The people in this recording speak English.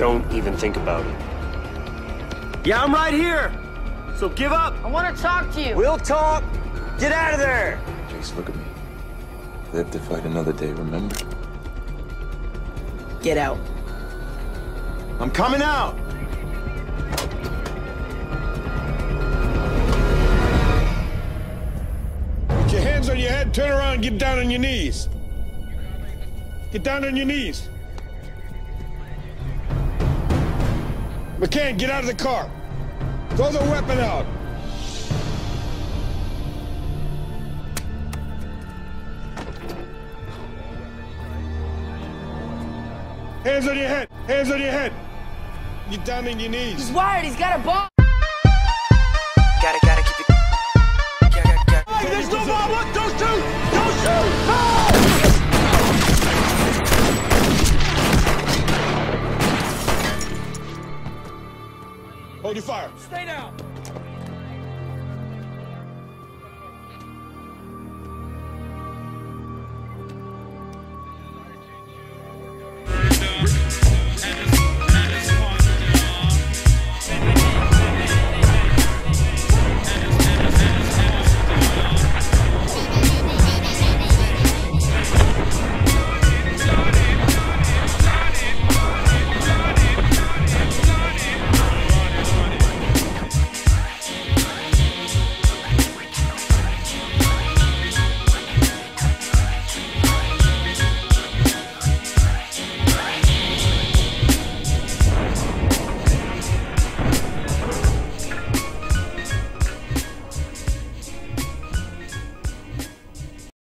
Don't even think about it. Yeah, I'm right here. So give up. I want to talk to you. We'll talk. Get out of there. Jace, look at me. Live to fight another day, remember? Get out. I'm coming out. Put your hands on your head, turn around, get down on your knees. Get down on your knees. McCann, get out of the car. Throw the weapon out. Hands on your head. Hands on your head. Get down on your knees. He's wired. He's got a bomb.